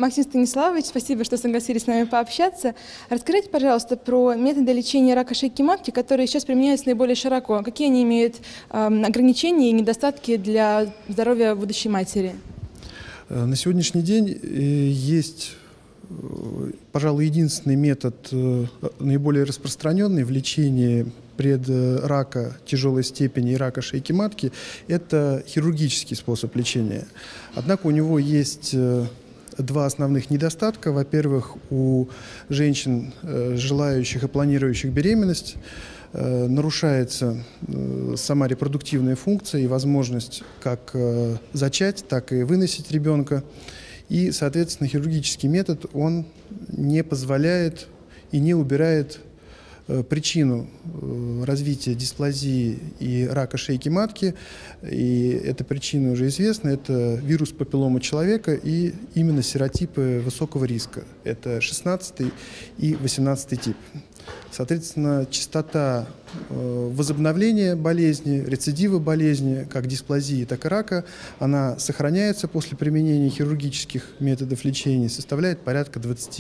Максим Станиславович, спасибо, что согласились с нами пообщаться. Расскажите, пожалуйста, про методы лечения рака шейки матки, которые сейчас применяются наиболее широко. Какие они имеют ограничения и недостатки для здоровья будущей матери? На сегодняшний день есть, пожалуй, единственный метод, наиболее распространенный в лечении предрака тяжелой степени и рака шейки матки – это хирургический способ лечения. Однако у него есть два основных недостатка. Во-первых, у женщин, желающих и планирующих беременность, нарушается сама репродуктивная функция и возможность как зачать, так и выносить ребенка. И, соответственно, хирургический метод, он не позволяет и не убирает причину развития дисплазии и рака шейки матки. И эта причина уже известна. Это вирус папилломы человека и именно серотипы высокого риска. Это 16 и 18 тип. Соответственно, частота возобновления болезни, рецидива болезни, как дисплазии, так и рака, она сохраняется после применения хирургических методов лечения, составляет порядка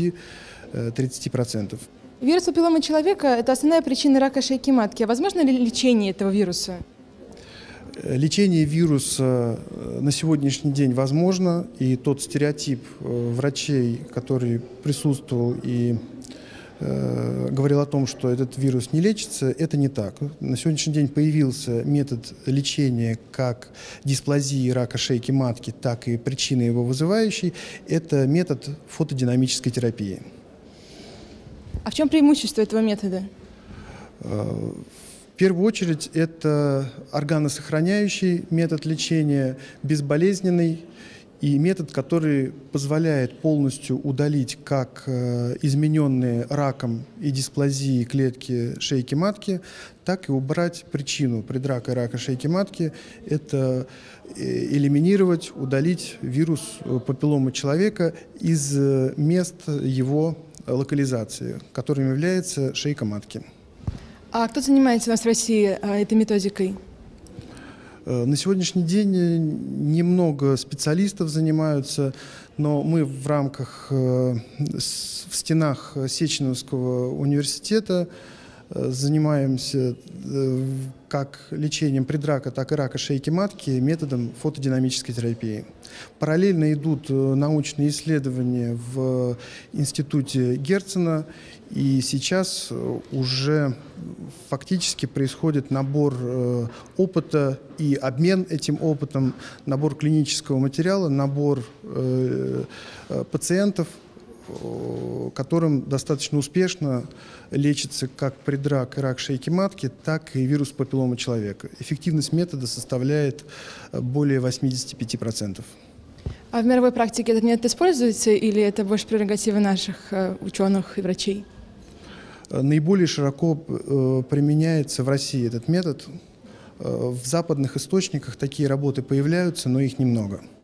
20-30%. Вирус папилломы человека – это основная причина рака шейки матки. А возможно ли лечение этого вируса? Лечение вируса на сегодняшний день возможно, и тот стереотип врачей, который присутствовал и говорил о том, что этот вирус не лечится, это не так. На сегодняшний день появился метод лечения как дисплазии рака шейки матки, так и причины его вызывающей. Это метод фотодинамической терапии. А в чем преимущество этого метода? В первую очередь, это органосохраняющий метод лечения, безболезненный, и метод, который позволяет полностью удалить как измененные раком и дисплазией клетки шейки матки, так и убрать причину предрака и рака шейки матки. Это элиминировать, удалить вирус папилломы человека из мест его локализации, которым является шейка матки. А кто занимается у нас в России этой методикой? На сегодняшний день немного специалистов занимаются, но мы в рамках, в стенах Сеченовского университета занимаемся как лечением предрака, так и рака шейки матки методом фотодинамической терапии. Параллельно идут научные исследования в институте Герцена, и сейчас уже фактически происходит набор опыта и обмен этим опытом, набор клинического материала, набор пациентов, которым достаточно успешно лечится как предрак и рак шейки матки, так и вирус папилломы человека. Эффективность метода составляет более 85%. А в мировой практике этот метод используется или это больше прерогатива наших ученых и врачей? Наиболее широко применяется в России этот метод. В западных источниках такие работы появляются, но их немного.